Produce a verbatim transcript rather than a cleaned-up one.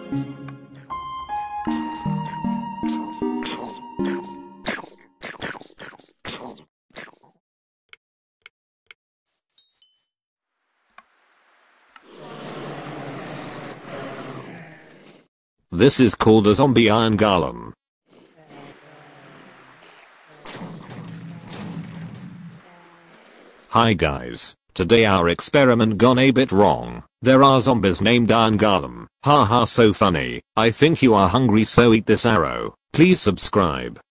This is called a zombie iron golem. Hi guys, today our experiment gone a bit wrong. There are zombies named Iron Golem. Haha, so funny. I think you are hungry, so eat this arrow. Please subscribe.